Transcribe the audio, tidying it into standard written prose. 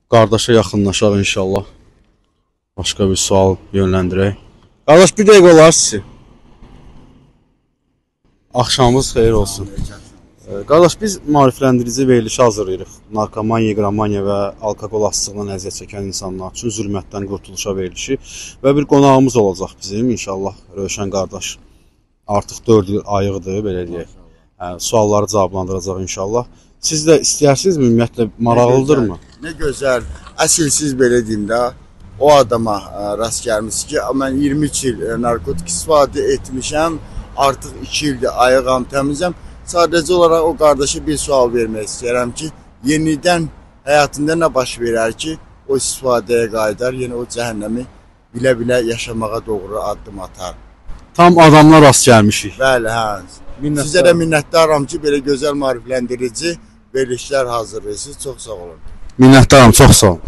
Qardaşa yaxınlaşaq inşallah. Başqa bir sual yönləndirək. Qardaş, bir dəqiqə olar sizi. Axşamınız xeyir olsun. Qardaş, biz maarifləndirici verilişi hazırlayırıq. Narkomaniya, qramaniya və alkoqol asılığından əziyyət çəkən insanlar üçün zülmətdən qurtuluşa verilişi və bir qonağımız olacaq bizim inşallah Rövşən qardaş. Artıq 4 il ayıqdır, belə deyək. Sualları cavablandıracaq inşallah. Siz də istəyərsinizmi? Ümumiyyətlə maraqlıdırmı? Nə gözəl. Əsl siz belə deyim də, o adama rast gəlmiş ki, mən 23 il narkotik istifadə etmişəm. Artıq 2 ildir ayıqam, təmizəm. Sadəcə olaraq o qardaşa bir sual vermək istəyirəm ki, yenidən həyatında nə baş verər ki, o istifadəyə qayıdar, yenə o cəhənnəmi bilə-bilə yaşamağa doğru addım atar. Tam adamlar rast gəlmişik. Bəli, hə. Sizə də minnətdaram ki, belə gözəl maarifləndirici verilişlər hazırlayırsınız. Çox sağ olun. Minnətdaram, çox sağ olun.